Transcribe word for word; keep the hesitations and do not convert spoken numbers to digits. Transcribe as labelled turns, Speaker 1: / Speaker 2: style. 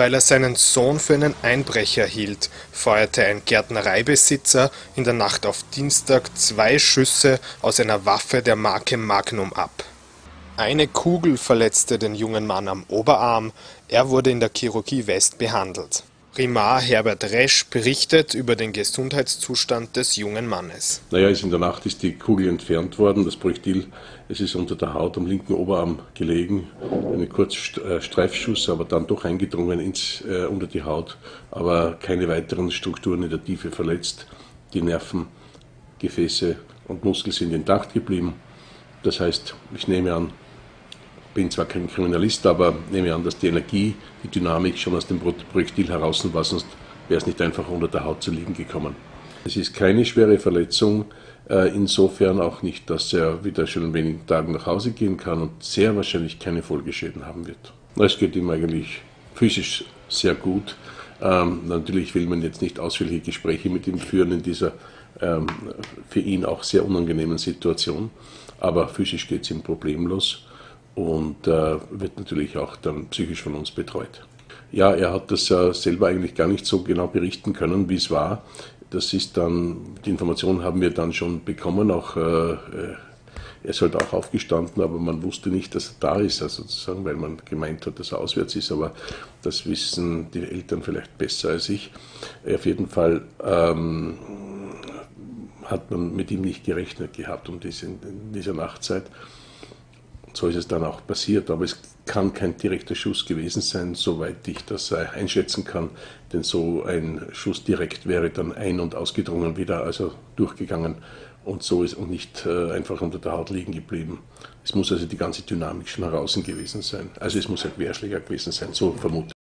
Speaker 1: Weil er seinen Sohn für einen Einbrecher hielt, feuerte ein Gärtnereibesitzer in der Nacht auf Dienstag zwei Schüsse aus einer Waffe der Marke Magnum ab. Eine Kugel verletzte den jungen Mann am Oberarm, er wurde in der Chirurgie West behandelt. Primar Herbert Resch berichtet über den Gesundheitszustand des jungen Mannes.
Speaker 2: Naja, in der Nacht ist die Kugel entfernt worden, das Projektil, es ist unter der Haut am linken Oberarm gelegen, ein kurzer Streifschuss, aber dann doch eingedrungen ins, äh, unter die Haut, aber keine weiteren Strukturen in der Tiefe verletzt. Die Nerven, Gefäße und Muskel sind intakt geblieben. Das heißt, ich nehme an, bin zwar kein Kriminalist, aber nehme an, dass die Energie, die Dynamik schon aus dem Projektil heraus war, sonst wäre es nicht einfach unter der Haut zu liegen gekommen. Es ist keine schwere Verletzung, insofern auch nicht, dass er wieder schon in wenigen Tagen nach Hause gehen kann und sehr wahrscheinlich keine Folgeschäden haben wird. Es geht ihm eigentlich physisch sehr gut. Ähm, natürlich will man jetzt nicht ausführliche Gespräche mit ihm führen in dieser ähm, für ihn auch sehr unangenehmen Situation, aber physisch geht es ihm problemlos. Und äh, wird natürlich auch dann psychisch von uns betreut. Ja, er hat das äh, selber eigentlich gar nicht so genau berichten können, wie es war. Das ist dann, die Information haben wir dann schon bekommen, auch, äh, er ist halt auch aufgestanden, aber man wusste nicht, dass er da ist, also sozusagen, weil man gemeint hat, dass er auswärts ist, aber das wissen die Eltern vielleicht besser als ich. Auf jeden Fall ähm, hat man mit ihm nicht gerechnet gehabt um diese, in dieser Nachtzeit. So ist es dann auch passiert, aber es kann kein direkter Schuss gewesen sein, soweit ich das einschätzen kann, denn so ein Schuss direkt wäre dann ein- und ausgedrungen wieder, also durchgegangen und so ist und nicht äh, einfach unter der Haut liegen geblieben. Es muss also die ganze Dynamik schon heraus gewesen sein, also es muss ein Querschläger gewesen sein, so vermute ich.